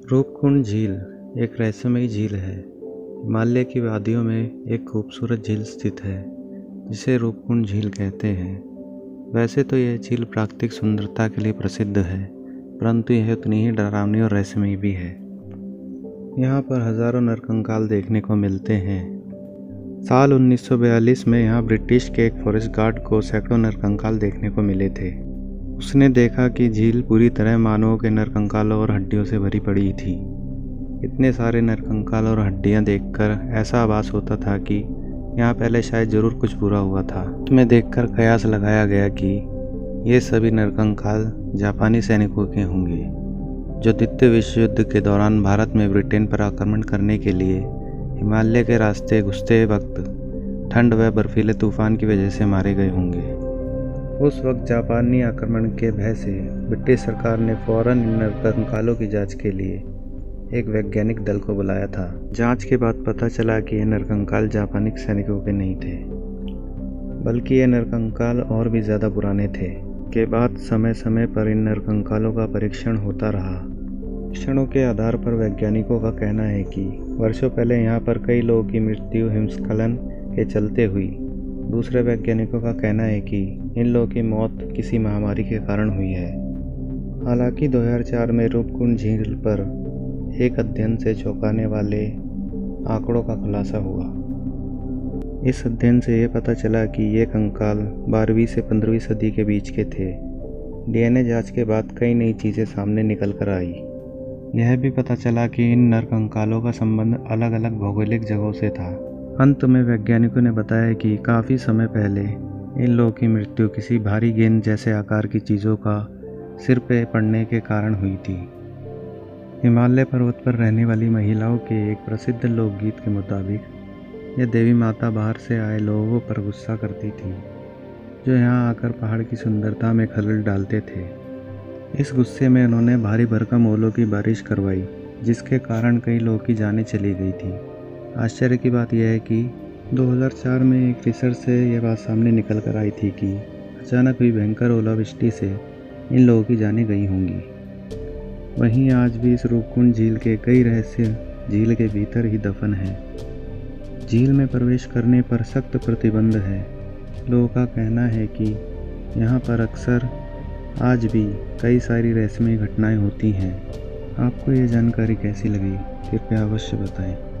रूपकुंड झील एक रहस्यमयी झील है। हिमालय की वादियों में एक खूबसूरत झील स्थित है जिसे रूपकुंड झील कहते हैं। वैसे तो यह झील प्राकृतिक सुंदरता के लिए प्रसिद्ध है, परंतु यह उतनी ही डरावनी और रहस्यमयी भी है। यहाँ पर हजारों नरकंकाल देखने को मिलते हैं। साल 1942 में यहाँ ब्रिटिश के एक फॉरेस्ट गार्ड को सैकड़ों नरकंकाल देखने को मिले थे। उसने देखा कि झील पूरी तरह मानवों के नरकंकालों और हड्डियों से भरी पड़ी थी। इतने सारे नरकंकाल और हड्डियां देखकर ऐसा आभास होता था कि यहाँ पहले शायद जरूर कुछ बुरा हुआ था। उसमें देखकर कयास लगाया गया कि ये सभी नरकंकाल जापानी सैनिकों के होंगे, जो द्वितीय विश्व युद्ध के दौरान भारत में ब्रिटेन पर आक्रमण करने के लिए हिमालय के रास्ते घुसते वक्त ठंड व बर्फीले तूफान की वजह से मारे गए होंगे। उस वक्त जापानी आक्रमण के भय से ब्रिटिश सरकार ने फौरन इन नरकंकालों की जांच के लिए एक वैज्ञानिक दल को बुलाया था। जांच के बाद पता चला कि ये नरकंकाल जापानी सैनिकों के नहीं थे, बल्कि ये नरकंकाल और भी ज़्यादा पुराने थे। के बाद समय समय पर इन नरकंकालों का परीक्षण होता रहा। परीक्षणों के आधार पर वैज्ञानिकों का कहना है कि वर्षों पहले यहाँ पर कई लोगों की मृत्यु हिमस्खलन के चलते हुई। दूसरे वैज्ञानिकों का कहना है कि इन लोगों की मौत किसी महामारी के कारण हुई है। हालांकि 2004 में रूपकुंड झील पर एक अध्ययन से चौंकाने वाले आंकड़ों का खुलासा हुआ। इस अध्ययन से ये पता चला कि ये कंकाल 12वीं से 15वीं सदी के बीच के थे। डीएनए जांच के बाद कई नई चीज़ें सामने निकल कर आई। यह भी पता चला कि इन नरकंकालों का संबंध अलग अलग भौगोलिक जगहों से था। अंत में वैज्ञानिकों ने बताया कि काफ़ी समय पहले इन लोगों की मृत्यु किसी भारी गेंद जैसे आकार की चीज़ों का सिर पे पड़ने के कारण हुई थी। हिमालय पर्वत पर रहने वाली महिलाओं के एक प्रसिद्ध लोकगीत के मुताबिक यह देवी माता बाहर से आए लोगों पर गुस्सा करती थी, जो यहाँ आकर पहाड़ की सुंदरता में खलल डालते थे। इस गुस्से में उन्होंने भारी भरकम ओलों की बारिश करवाई, जिसके कारण कई लोगों की जानें चली गई थी। आश्चर्य की बात यह है कि 2004 में एक रिसर्च से यह बात सामने निकल कर आई थी कि अचानक हुई भयंकर ओलावृष्टि से इन लोगों की जानें गई होंगी। वहीं आज भी इस रूपकुंड झील के कई रहस्य झील के भीतर ही दफन हैं। झील में प्रवेश करने पर सख्त प्रतिबंध है। लोगों का कहना है कि यहाँ पर अक्सर आज भी कई सारी रहस्यमयी घटनाएं होती हैं। आपको ये जानकारी कैसी लगी? कृपया अवश्य बताएं।